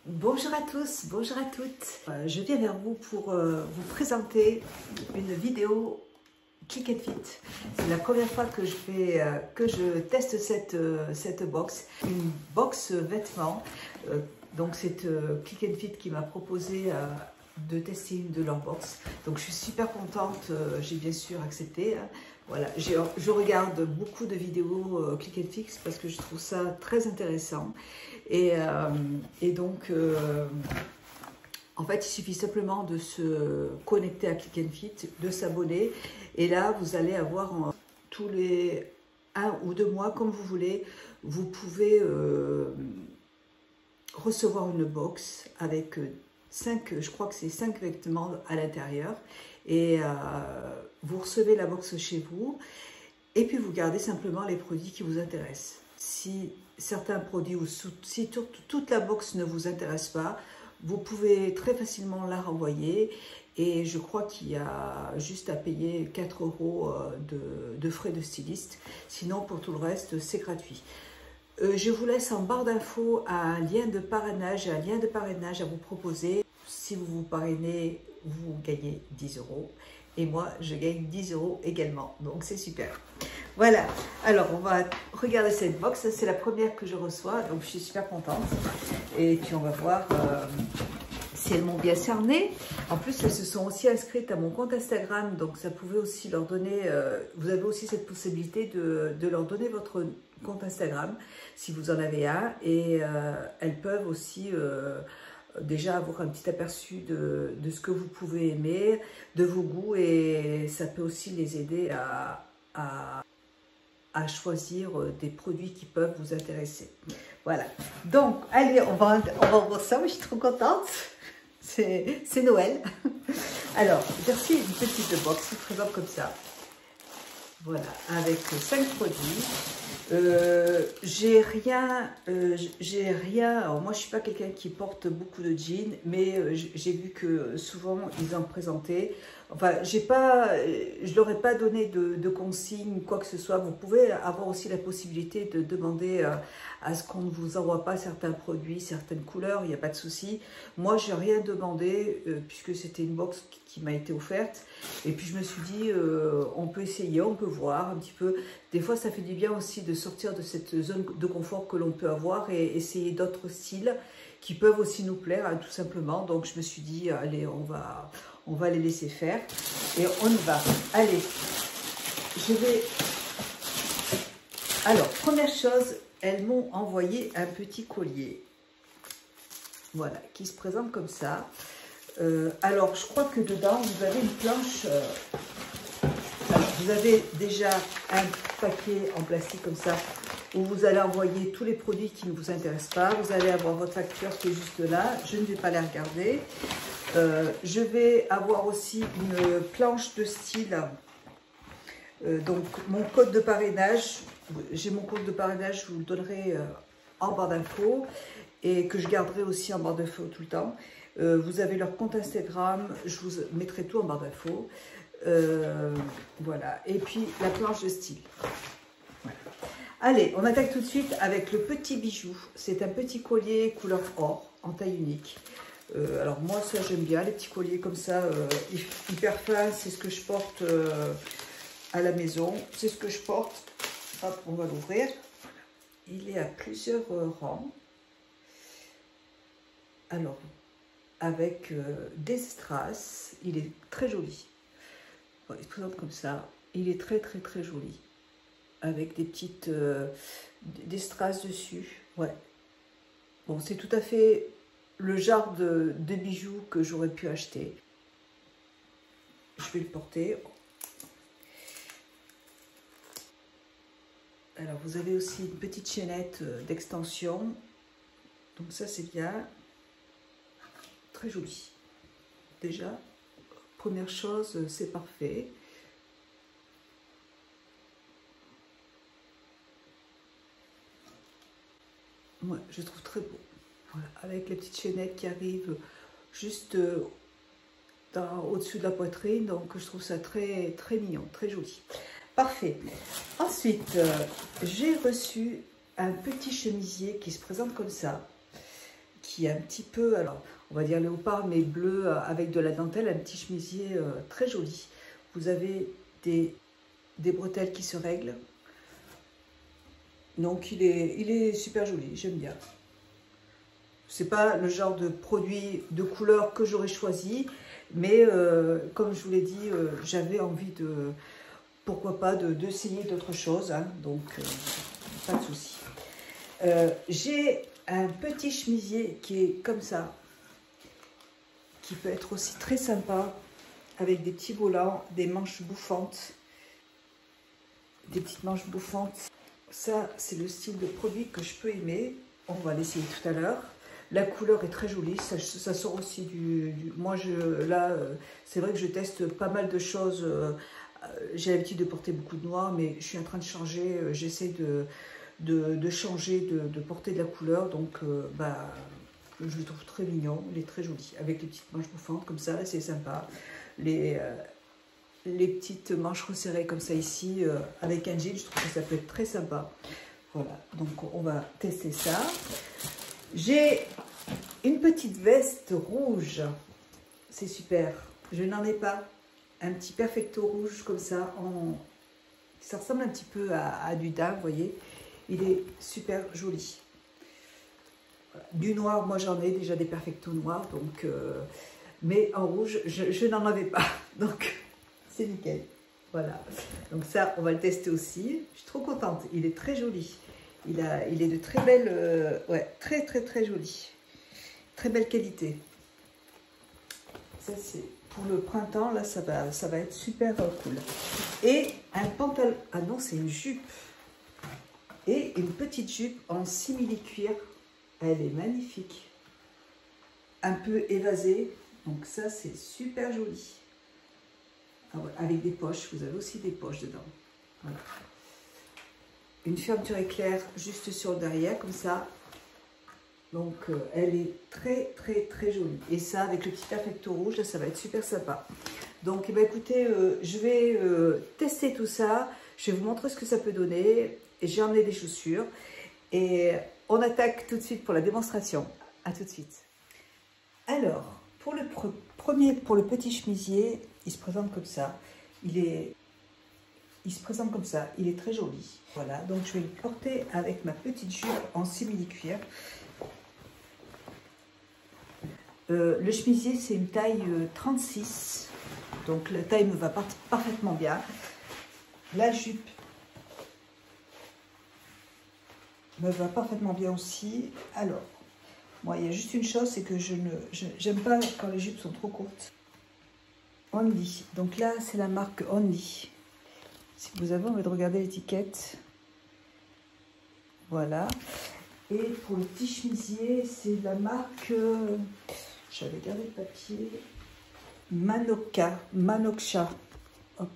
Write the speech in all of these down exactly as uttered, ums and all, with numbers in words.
Bonjour à tous, bonjour à toutes. Euh, je viens vers vous pour euh, vous présenter une vidéo Click and Fit. C'est la première fois que je, fais, euh, que je teste cette, euh, cette box, une box vêtements. Euh, donc c'est euh, Click and Fit qui m'a proposé euh, de tester une de leurs box. Donc je suis super contente, euh, j'ai bien sûr accepté. Hein. Voilà, je regarde beaucoup de vidéos euh, Click and Fix parce que je trouve ça très intéressant. Et, euh, et donc, euh, en fait, il suffit simplement de se connecter à Click and Fit, de s'abonner. Et là, vous allez avoir en, tous les un ou deux mois, comme vous voulez, vous pouvez euh, recevoir une box avec cinq, je crois que c'est cinq vêtements à l'intérieur. Et euh, vous recevez la box chez vous. Et puis, vous gardez simplement les produits qui vous intéressent. Si certains produits ou si toute la box ne vous intéresse pas, vous pouvez très facilement la renvoyer et je crois qu'il y a juste à payer quatre euros de, de frais de styliste. Sinon, pour tout le reste, c'est gratuit. Euh, je vous laisse en barre d'infos un lien de parrainage, un lien de parrainage à vous proposer. Si vous vous parrainez, vous gagnez dix euros. Et moi, je gagne dix euros également. Donc, c'est super. Voilà. Alors, on va regarder cette box. C'est la première que je reçois. Donc, je suis super contente. Et puis, on va voir euh, si elles m'ont bien cerné. En plus, elles se sont aussi inscrites à mon compte Instagram. Donc, ça pouvait aussi leur donner... Euh, vous avez aussi cette possibilité de, de leur donner votre compte Instagram, si vous en avez un. Et euh, elles peuvent aussi... Euh, déjà avoir un petit aperçu de, de ce que vous pouvez aimer, de vos goûts, et ça peut aussi les aider à, à, à choisir des produits qui peuvent vous intéresser. Voilà, donc allez, on va, on va voir ça, je suis trop contente, c'est Noël. Alors, j'ai reçu une petite box, présente comme ça, voilà, avec cinq produits. Euh, j'ai rien, euh, j'ai rien, alors moi je suis pas quelqu'un qui porte beaucoup de jeans, mais euh, j'ai vu que souvent ils en présentaient, enfin j'ai pas, je leur ai pas donné de, de consignes, quoi que ce soit. Vous pouvez avoir aussi la possibilité de demander euh, à ce qu'on ne vous envoie pas certains produits, certaines couleurs, il n'y a pas de souci. Moi j'ai rien demandé, euh, puisque c'était une box qui, qui m'a été offerte, et puis je me suis dit, euh, on peut essayer, on peut voir un petit peu, des fois ça fait du bien aussi de sortir de cette zone de confort que l'on peut avoir et essayer d'autres styles qui peuvent aussi nous plaire, hein, tout simplement. Donc je me suis dit, allez, on va, on va les laisser faire et on y va. Allez, je vais... Alors, première chose, elles m'ont envoyé un petit collier. Voilà, qui se présente comme ça. Euh, alors, je crois que dedans, vous avez une planche... Euh, Vous avez déjà un paquet en plastique comme ça où vous allez envoyer tous les produits qui ne vous intéressent pas. Vous allez avoir votre facture qui est juste là. Je ne vais pas les regarder. Euh, je vais avoir aussi une planche de style. Euh, donc, mon code de parrainage. J'ai mon code de parrainage, je vous le donnerai euh, en barre d'infos et que je garderai aussi en barre d'infos tout le temps. Euh, vous avez leur compte Instagram. Je vous mettrai tout en barre d'infos. Euh, voilà, et puis la planche de style. Voilà. Allez, on attaque tout de suite avec le petit bijou. C'est un petit collier couleur or en taille unique. Euh, alors moi ça j'aime bien les petits colliers comme ça, euh, hyper fin. C'est ce que je porte euh, à la maison. C'est ce que je porte. Hop, on va l'ouvrir. Il est à plusieurs euh, rangs. Alors avec euh, des strass. Il est très joli. Il se présente comme ça. Il est très très très joli. Avec des petites euh, des strass dessus. Ouais. Bon, c'est tout à fait le genre de, de bijoux que j'aurais pu acheter. Je vais le porter. Alors, vous avez aussi une petite chaînette d'extension. Donc ça, c'est bien. Très joli. Déjà. Première chose, c'est parfait. Ouais, je trouve très beau. Voilà, avec les petites chaînettes qui arrivent juste au-dessus de la poitrine. Donc, je trouve ça très, très mignon, très joli. Parfait. Ensuite, euh, j'ai reçu un petit chemisier qui se présente comme ça, qui est un petit peu, alors on va dire léopard, mais bleu euh, avec de la dentelle, un petit chemisier euh, très joli. Vous avez des, des bretelles qui se règlent. Donc il est, il est super joli, j'aime bien. C'est pas le genre de produit de couleur que j'aurais choisi, mais euh, comme je vous l'ai dit, euh, j'avais envie de, pourquoi pas, d'essayer de, d'autres choses, hein, donc euh, pas de souci. Euh, J'ai un petit chemisier qui est comme ça, qui peut être aussi très sympa, avec des petits volants, des manches bouffantes, des petites manches bouffantes. Ça, c'est le style de produit que je peux aimer. On va l'essayer tout à l'heure. La couleur est très jolie, ça, ça sort aussi du... du moi, je, là, c'est vrai que je teste pas mal de choses. J'ai l'habitude de porter beaucoup de noir, mais je suis en train de changer. J'essaie de, de, de changer, de, de porter de la couleur. Donc, euh, bah, je le trouve très mignon, il est très joli. Avec les petites manches bouffantes comme ça, c'est sympa. Les, euh, les petites manches resserrées comme ça ici, euh, avec un jean, je trouve que ça peut être très sympa. Voilà, donc on va tester ça. J'ai une petite veste rouge, c'est super, je n'en ai pas, un petit perfecto rouge comme ça, en... ça ressemble un petit peu à, à du daim, vous voyez, il est super joli. Voilà. Du noir, moi j'en ai déjà des perfectos noirs, donc, euh... mais en rouge, je, je n'en avais pas, donc c'est nickel. Voilà, donc ça, on va le tester aussi, je suis trop contente, il est très joli. Il, a, il est de très belle, euh, ouais, très très très joli, très belle qualité. Ça c'est pour le printemps, là ça va, ça va être super euh, cool. Et un pantalon, ah non c'est une jupe, et une petite jupe en simili-cuir, elle est magnifique, un peu évasée, donc ça c'est super joli. Ah ouais, avec des poches, vous avez aussi des poches dedans, voilà. Une fermeture éclair juste sur le derrière, comme ça. Donc, euh, elle est très, très, très jolie. Et ça, avec le petit perfecto rouge, là, ça va être super sympa. Donc, eh bien, écoutez, euh, je vais euh, tester tout ça. Je vais vous montrer ce que ça peut donner. Et j'ai emmené des chaussures. Et on attaque tout de suite pour la démonstration. À tout de suite. Alors, pour le pre premier, pour le petit chemisier, il se présente comme ça. Il est... Il se présente comme ça, il est très joli. Voilà, donc je vais le porter avec ma petite jupe en simili-cuir. Euh, le chemisier, c'est une taille euh, trente-six, donc la taille me va par parfaitement bien. La jupe me va parfaitement bien aussi. Alors, moi, il y a juste une chose, c'est que je ne, j'aime pas quand les jupes sont trop courtes. Only, donc là, c'est la marque Only. Si vous avez envie de regarder l'étiquette, voilà. Et pour le petit chemisier, c'est la marque, euh, j'avais gardé le papier, Manoka, Manoksha. Hop.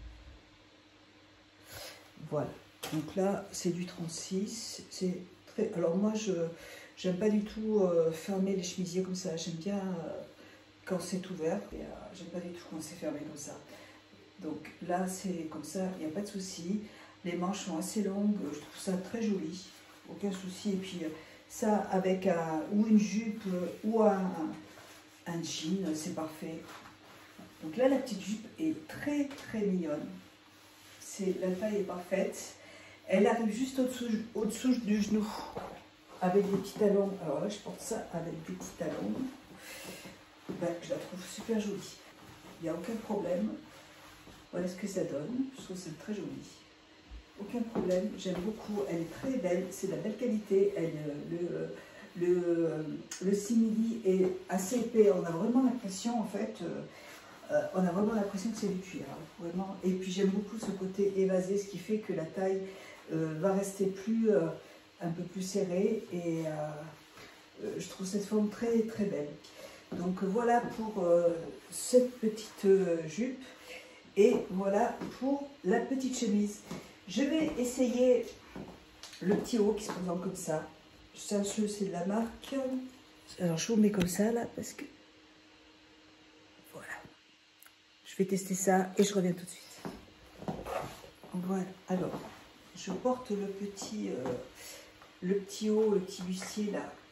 Voilà. Donc là, c'est du trente-six. C'est très. Alors moi, je j'aime pas du tout euh, fermer les chemisiers comme ça. J'aime bien euh, quand c'est ouvert. Et euh, j'aime pas du tout quand c'est fermé comme ça. Donc là, c'est comme ça, il n'y a pas de souci. Les manches sont assez longues, je trouve ça très joli, aucun souci. Et puis ça, avec un, ou une jupe ou un, un jean, c'est parfait. Donc là, la petite jupe est très très mignonne. La taille est parfaite. Elle arrive juste au-dessous au-dessous du genou, avec des petits talons. Alors là, je porte ça avec des petits talons. Ben, je la trouve super jolie. Il n'y a aucun problème. Voilà ce que ça donne, je trouve que c'est très joli. Aucun problème, j'aime beaucoup, elle est très belle, c'est de la belle qualité. Elle, le, le, le simili est assez épais, on a vraiment l'impression en fait, euh, on a vraiment l'impression que c'est du cuir, hein, vraiment. Et puis j'aime beaucoup ce côté évasé, ce qui fait que la taille euh, va rester plus, euh, un peu plus serrée. Et euh, je trouve cette forme très très belle. Donc voilà pour euh, cette petite euh, jupe. Et voilà pour la petite chemise. Je vais essayer le petit haut qui se présente comme ça. Ça, c'est de la marque. Alors, je vous mets comme ça, là, parce que... Voilà. Je vais tester ça et je reviens tout de suite. Voilà. Alors, je porte le petit, euh, le petit haut, le petit bustier, là,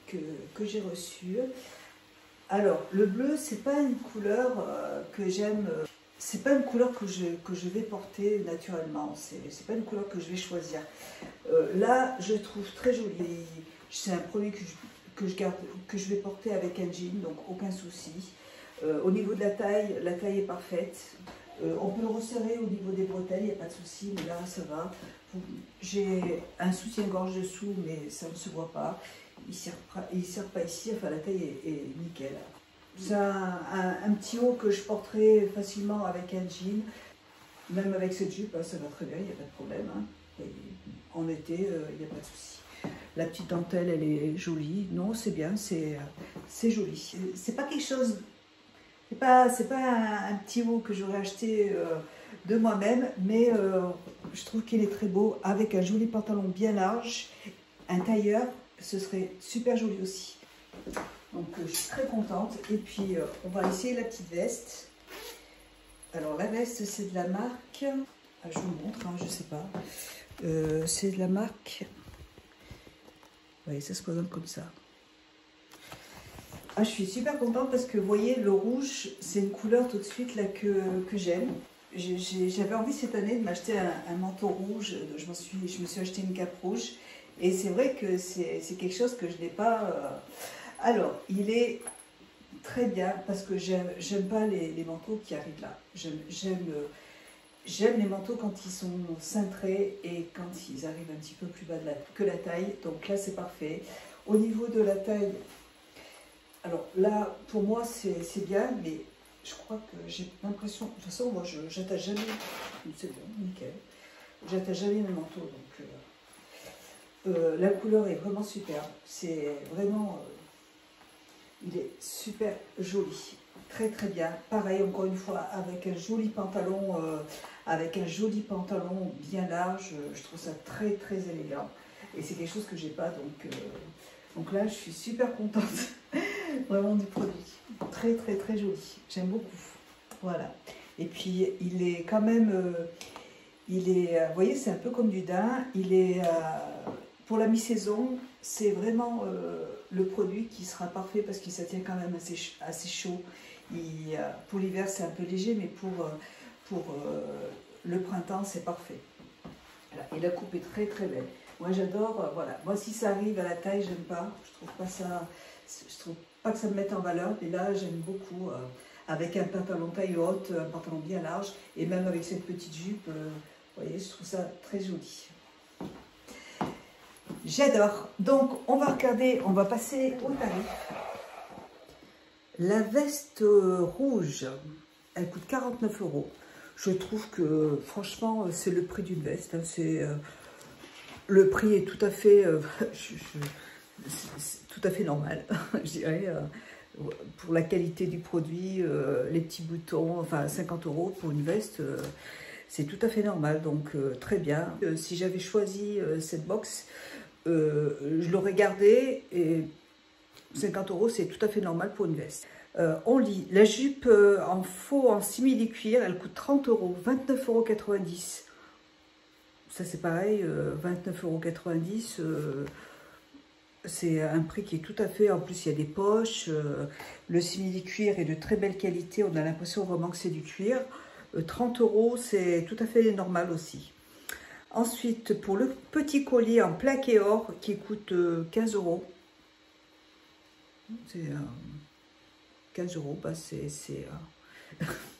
que, que j'ai reçue. Alors, le bleu, c'est pas une couleur euh, que j'aime, euh, c'est pas une couleur que je, que je vais porter naturellement, c'est pas une couleur que je vais choisir. Euh, là, je trouve très joli, c'est un produit que je, que, je garde, que je vais porter avec un jean, donc aucun souci. Euh, au niveau de la taille, la taille est parfaite. Euh, on peut le resserrer au niveau des bretelles, il n'y a pas de souci, mais là, ça va. J'ai un soutien-gorge dessous, mais ça ne se voit pas. Il ne sert pas ici, enfin la taille est, est nickel. C'est un, un, un petit haut que je porterai facilement avec un jean. Même avec cette jupe, ça va très bien, il n'y a pas de problème. Hein. Et en été, il euh, n'y a pas de souci. La petite dentelle, elle est jolie. Non, c'est bien, c'est joli. C'est pas quelque chose... C'est pas, c'est pas un, un petit haut que j'aurais acheté euh, de moi-même, mais euh, je trouve qu'il est très beau avec un joli pantalon bien large, un tailleur, ce serait super joli aussi. Donc euh, je suis très contente. Et puis euh, on va essayer la petite veste. Alors la veste c'est de la marque, ah, je vous montre, hein, je sais pas, euh, c'est de la marque, vous voyez ça se présente comme ça. Ah, je suis super contente parce que vous voyez, le rouge, c'est une couleur tout de suite là que, que j'aime. J'avais envie cette année de m'acheter un, un manteau rouge, je, m'en suis, je me suis acheté une cape rouge. Et c'est vrai que c'est quelque chose que je n'ai pas... Euh... Alors, il est très bien parce que j'aime pas les, les manteaux qui arrivent là. J'aime j'aime les manteaux quand ils sont cintrés et quand ils arrivent un petit peu plus bas de la, que la taille. Donc là, c'est parfait. Au niveau de la taille... Alors là, pour moi, c'est bien, mais je crois que j'ai l'impression... De toute façon, moi, je j'attache jamais... C'est bon, nickel. J'attache jamais mes manteaux, donc... Euh, euh, la couleur est vraiment superbe. C'est vraiment... Euh, il est super joli. Très, très bien. Pareil, encore une fois, avec un joli pantalon... Euh, avec un joli pantalon bien large. Je trouve ça très, très élégant. Et c'est quelque chose que j'ai pas, donc... Euh, donc là, je suis super contente. Vraiment du produit. Très très très joli. J'aime beaucoup. Voilà. Et puis il est quand même... Euh, il est... Euh, vous voyez, c'est un peu comme du daim. Il est... Euh, pour la mi-saison, c'est vraiment euh, le produit qui sera parfait parce qu'il ça tient quand même assez, assez chaud. Il, euh, pour l'hiver, c'est un peu léger, mais pour, euh, pour euh, le printemps, c'est parfait. Voilà. Et la coupe est très très belle. Moi j'adore, euh, voilà. Moi si ça arrive à la taille, j'aime pas. Je trouve pas ça... Je trouve pas que ça me mette en valeur, mais là j'aime beaucoup, euh, avec un pantalon taille haute, un pantalon bien large, et même avec cette petite jupe, euh, vous voyez, je trouve ça très joli. J'adore. Donc on va regarder, on va passer au tarif. La veste rouge, elle coûte quarante-neuf euros. Je trouve que franchement c'est le prix d'une veste. Hein, c'est euh, le prix est tout à fait... Euh, je, je, c'est tout à fait normal, je dirais, euh, pour la qualité du produit, euh, les petits boutons, enfin cinquante euros pour une veste, euh, c'est tout à fait normal, donc euh, très bien. Euh, si j'avais choisi euh, cette box, euh, je l'aurais gardée et cinquante euros, c'est tout à fait normal pour une veste. Euh, on lit, la jupe euh, en faux, en simili-cuir, elle coûte trente euros, vingt-neuf euros quatre-vingt-dix. Ça c'est pareil, euh, vingt-neuf euros quatre-vingt-dix. Euh, C'est un prix qui est tout à fait... En plus, il y a des poches. Euh, le simili-cuir est de très belle qualité. On a l'impression vraiment que c'est du cuir. Euh, trente euros, c'est tout à fait normal aussi. Ensuite, pour le petit collier en plaqué or qui coûte euh, quinze euros. C'est euh, quinze euros, bah c'est... Euh...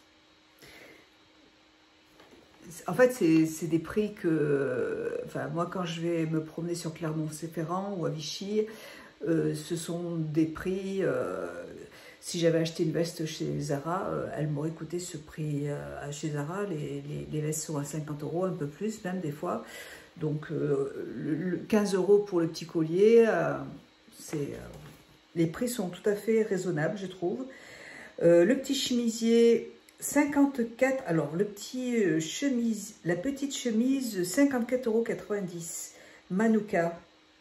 En fait, c'est des prix que, enfin, moi, quand je vais me promener sur Clermont-Ferrand ou à Vichy, euh, ce sont des prix, euh, si j'avais acheté une veste chez Zara, euh, elle m'aurait coûté ce prix euh, chez Zara. Les, les, les vestes sont à cinquante euros, un peu plus même des fois. Donc, euh, le, le quinze euros pour le petit collier, euh, c'est, euh, les prix sont tout à fait raisonnables, je trouve. Euh, le petit chemisier... cinquante-quatre, alors le petit euh, chemise, la petite chemise, cinquante-quatre euros quatre-vingt-dix, Manuka,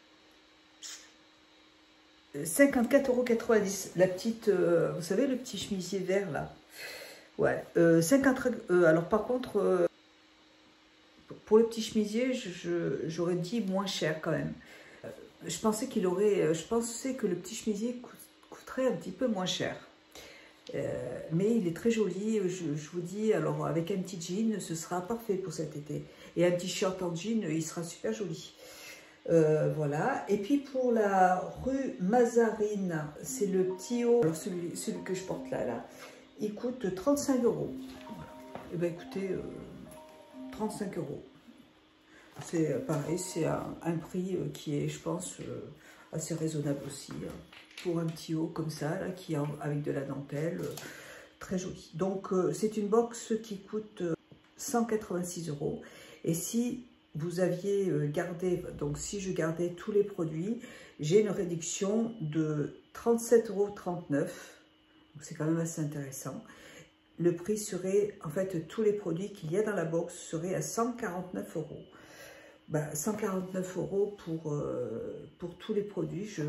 cinquante-quatre euros quatre-vingt-dix, la petite, euh, vous savez, le petit chemisier vert là, ouais, euh, cinquante, euh, alors par contre, euh, pour le petit chemisier, j'aurais dit moins cher quand même, je pensais qu'il aurait, je pensais que le petit chemisier coûterait un petit peu moins cher. Euh, mais il est très joli, je, je vous dis, alors avec un petit jean, ce sera parfait pour cet été. Et un petit short en jean, il sera super joli. Euh, voilà, et puis pour la rue Mazarine, c'est le petit haut, alors celui, celui que je porte là, là, il coûte trente-cinq euros. Voilà. Et bien écoutez, euh, trente-cinq euros. C'est pareil, c'est un, un prix qui est, je pense, euh, assez raisonnable aussi. Hein, pour un petit haut comme ça, là, qui est avec de la dentelle, euh, très joli. Donc euh, c'est une box qui coûte cent quatre-vingt-six euros. Et si vous aviez gardé, donc si je gardais tous les produits, j'ai une réduction de trente-sept euros trente-neuf. C'est quand même assez intéressant. Le prix serait, en fait, tous les produits qu'il y a dans la box seraient à cent quarante-neuf euros. Ben, cent quarante-neuf euros pour, euh, pour tous les produits, je,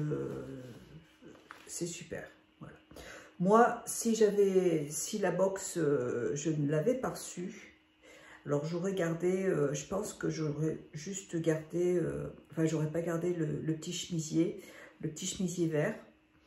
c'est super. Voilà. Moi, si j'avais, si la box, euh, je ne l'avais pas reçue, alors j'aurais gardé, euh, je pense que j'aurais juste gardé, euh, enfin j'aurais pas gardé le, le petit chemisier, le petit chemisier vert.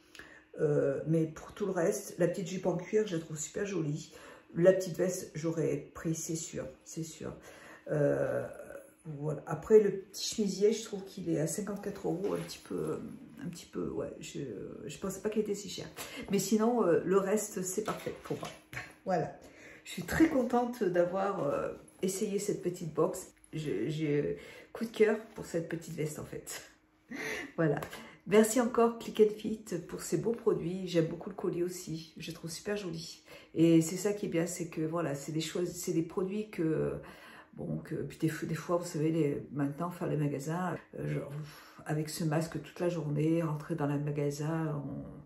Euh, mais pour tout le reste, la petite jupe en cuir, je la trouve super jolie. La petite veste, j'aurais pris, c'est sûr, c'est sûr. Euh, voilà. Après le petit chemisier, je trouve qu'il est à cinquante-quatre euros, un petit peu, un petit peu, ouais. Je, je pensais pas qu'il était si cher. Mais sinon, euh, le reste, c'est parfait pour moi. Voilà. Je suis très contente d'avoir euh, essayé cette petite box. J'ai coup de cœur pour cette petite veste en fait. Voilà. Merci encore Click and Fit pour ces beaux produits. J'aime beaucoup le collier aussi. Je le trouve super joli. Et c'est ça qui est bien, c'est que voilà, c'est des choses, c'est des produits que bon, que puis des, des fois, vous savez, les, maintenant faire les magasins, euh, genre, avec ce masque toute la journée, rentrer dans le magasin,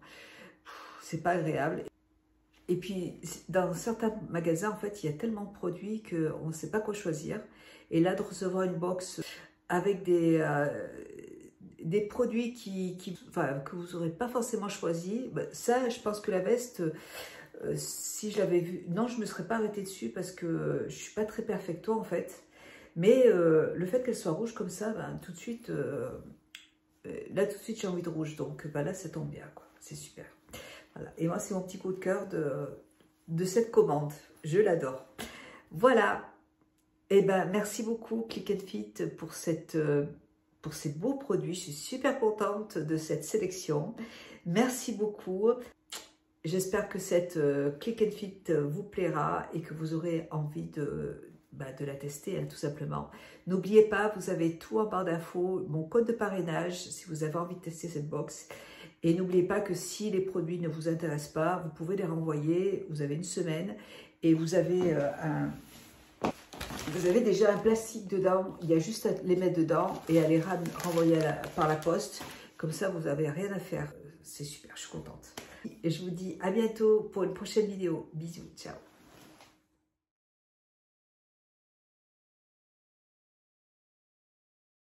c'est pas agréable. Et puis, dans certains magasins, en fait, il y a tellement de produits qu'on ne sait pas quoi choisir. Et là, de recevoir une box avec des, euh, des produits qui, qui, enfin, que vous n'aurez pas forcément choisi, ben, ça, je pense que la veste, euh, si je l'avais vue, non, je ne me serais pas arrêtée dessus parce que je ne suis pas très perfecto, en fait. Mais euh, le fait qu'elle soit rouge comme ça, ben, tout de suite, euh, là, tout de suite, j'ai envie de rouge. Donc, ben, là, ça tombe bien, quoi. C'est super. Voilà. Et moi, c'est mon petit coup de cœur de, de cette commande. Je l'adore. Voilà. Et ben, merci beaucoup Click and Fit pour, cette, pour ces beaux produits. Je suis super contente de cette sélection. Merci beaucoup. J'espère que cette Click and Fit vous plaira et que vous aurez envie de, bah, de la tester, hein, tout simplement. N'oubliez pas, vous avez tout en barre d'infos, mon code de parrainage si vous avez envie de tester cette box. Et n'oubliez pas que si les produits ne vous intéressent pas, vous pouvez les renvoyer. Vous avez une semaine et vous avez, euh, un, vous avez déjà un plastique dedans. Il y a juste à les mettre dedans et à les renvoyer à la, par la poste. Comme ça, vous n'avez rien à faire. C'est super, je suis contente. Et je vous dis à bientôt pour une prochaine vidéo. Bisous, ciao.